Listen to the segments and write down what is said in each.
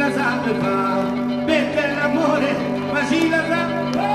la sa per fare, per l'amore, ma si la sa.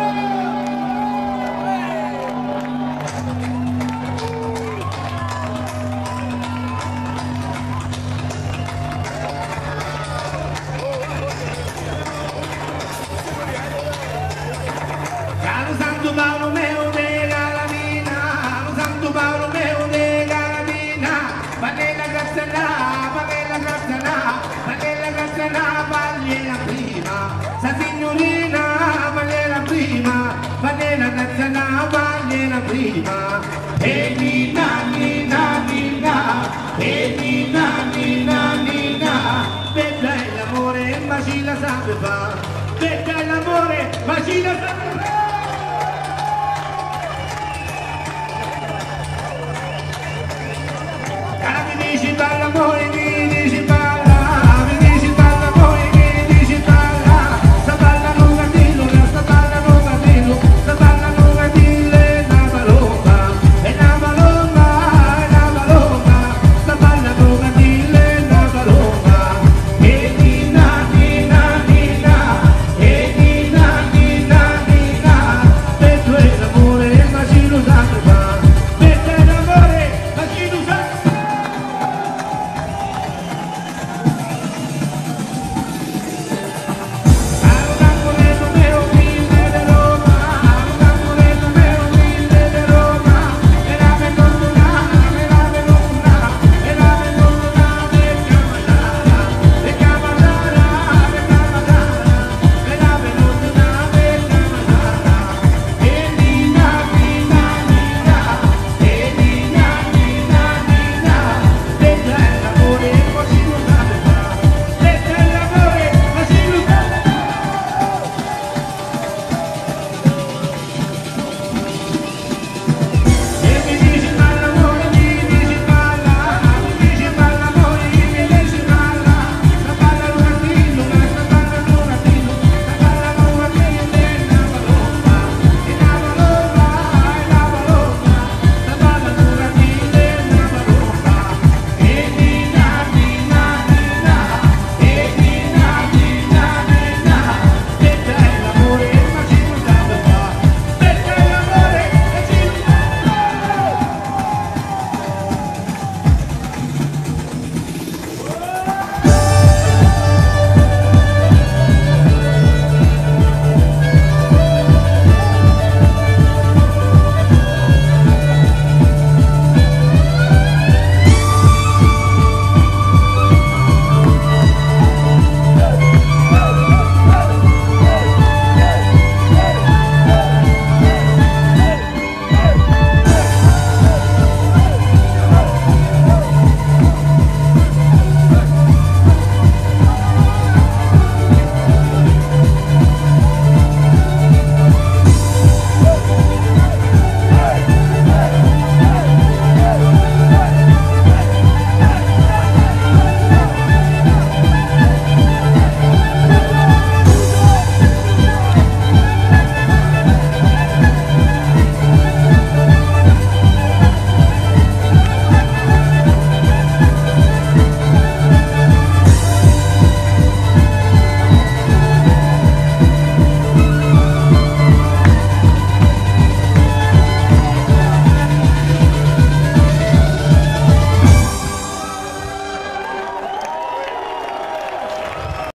Santo Paolo meo de Galavina, Santo Paolo meo de Galavina, Vanella Grazzana, Vanella Grazzana, Vanella Grazzana, Vanella prima, sa signorina, Vanella prima, Vanella Grazzana, Vanella prima, e Nina, Nina, Nina, e Nina, Nina, Nina, bella è l'amore, ma ci la sa per fare, bella è l'amore, ma ci la sa per fare. Dall'amore mi dici